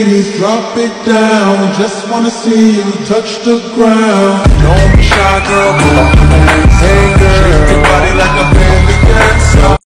ladies, drop it down. Just wanna see you touch the ground. Don't be shy, girl, put up your hands. Hey girl,